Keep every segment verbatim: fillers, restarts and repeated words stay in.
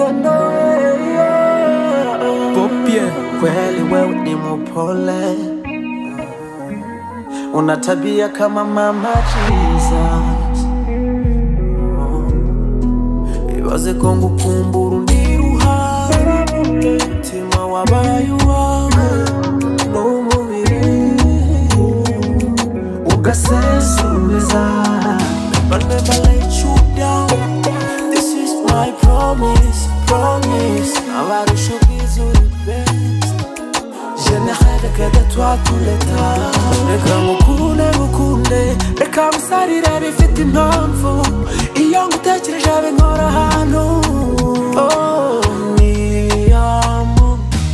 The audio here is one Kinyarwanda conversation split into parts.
Popie kweli wewe ni mpole, una tabia kama mama Jesus. Ibaze ko ngukumbura undi ruhande, umutima wabaye uwawe n'umubiri ugasesubiza. But never let you down, this is my promise, promise. Abarusha ubwiza uri best, je ne rêve que de toi tous les temps. Reka ngukunde ngukunde, reka musarire bifite impamvu, iyo ngutekereje binkora ahantu. Oh, mi amo,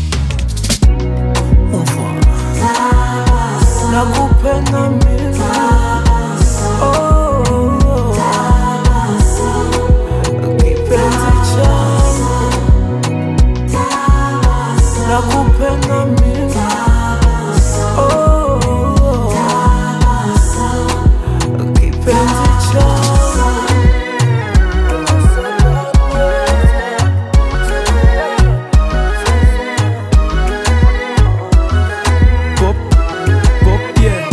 nakupenda mimi. Oh, kipenzi changu, nakupenda mimi. Oh, kipenzi changu. Pop, popie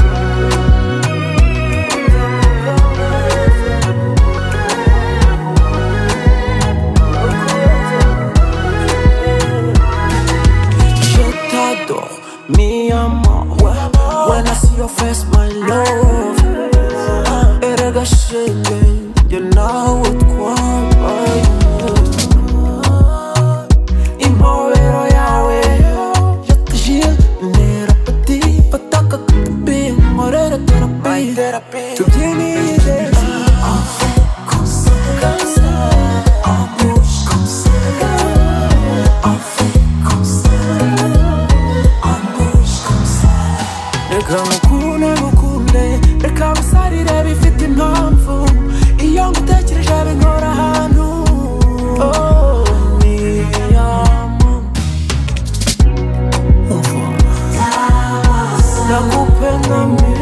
Je t'adore, mi amor. When I see your face, my love, erega shenge, you know what kwambaye. Impobero yawe yatujil nera pati, pataka kutubi, morera terapi, tubyiniye desi. Comme ça, comme ça, en bouche comme ça, on fait comme ça, en bouche comme ça. Reka ngukunde ngukunde, reka musarire bifite impamvu, iyo ngutekereje binkora ahantu. Oh, mi amo, nakupenda mimi.